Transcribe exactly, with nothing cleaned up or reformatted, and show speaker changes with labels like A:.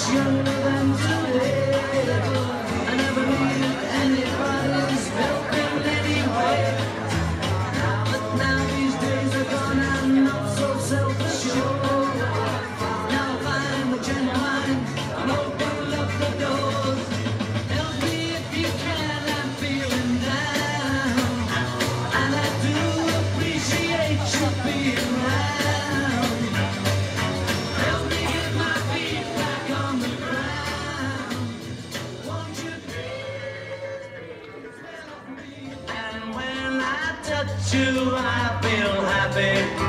A: much younger than today. I never needed anybody's help in any way. But now these days are gone, I'm not so self-assured. Now I find the genuine and open up the doors. Help me if you can, I'm feeling down, and I do appreciate you being around. Help me get my feet back on the ground. Won't you please, please help me? And when I touch you, I feel happy.